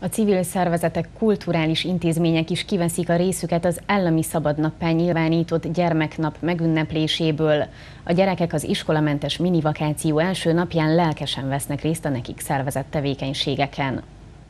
A civil szervezetek, kulturális intézmények is kiveszik a részüket az állami szabadnappá nyilvánított gyermeknap megünnepléséből. A gyerekek az iskolamentes minivakáció első napján lelkesen vesznek részt a nekik szervezett tevékenységeken.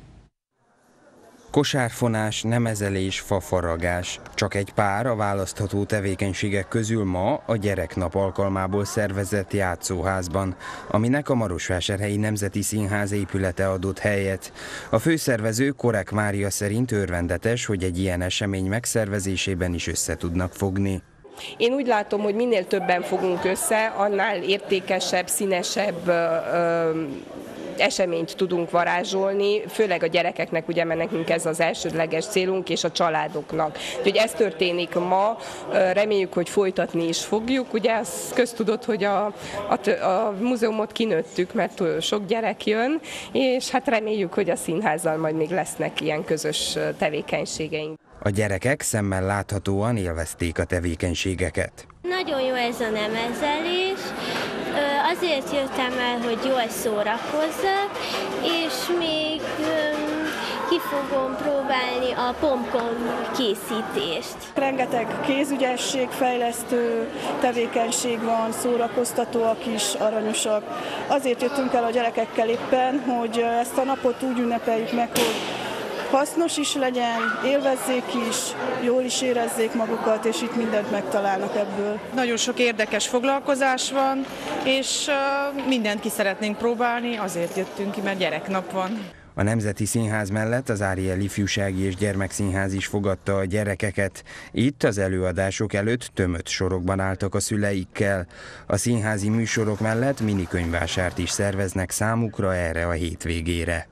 Kosárfonás, nemezelés, fafaragás. Csak egy pár a választható tevékenységek közül ma a gyereknap alkalmából szervezett játszóházban, aminek a Marosvásárhelyi Nemzeti Színház épülete adott helyet. A főszervező, Korek Mária szerint örvendetes, hogy egy ilyen esemény megszervezésében is össze tudnak fogni. Én úgy látom, hogy minél többen fogunk össze, annál értékesebb, színesebb eseményt tudunk varázsolni, főleg a gyerekeknek, ugye, mert nekünk ez az elsődleges célunk, és a családoknak. Úgyhogy ez történik ma, reméljük, hogy folytatni is fogjuk. Ugye az köztudott, hogy a múzeumot kinőttük, mert sok gyerek jön, és hát reméljük, hogy a színházzal majd még lesznek ilyen közös tevékenységeink. A gyerekek szemmel láthatóan élvezték a tevékenységeket. Nagyon jó ez a nemezelés, azért jöttem el, hogy jól szórakozzak, és még ki fogom próbálni a pompon készítést. Rengeteg kézügyességfejlesztő tevékenység van, szórakoztatóak is, aranyosak. Azért jöttünk el a gyerekekkel éppen, hogy ezt a napot úgy ünnepeljük meg, hogy hasznos is legyen, élvezzék is, jól is érezzék magukat, és itt mindent megtalálnak ebből. Nagyon sok érdekes foglalkozás van, és mindent ki szeretnénk próbálni, azért jöttünk ki, mert gyereknap van. A Nemzeti Színház mellett az Áriel Ifjúsági és Gyermekszínház is fogadta a gyerekeket. Itt az előadások előtt tömött sorokban álltak a szüleikkel. A színházi műsorok mellett minikönyvvásárt is szerveznek számukra erre a hétvégére.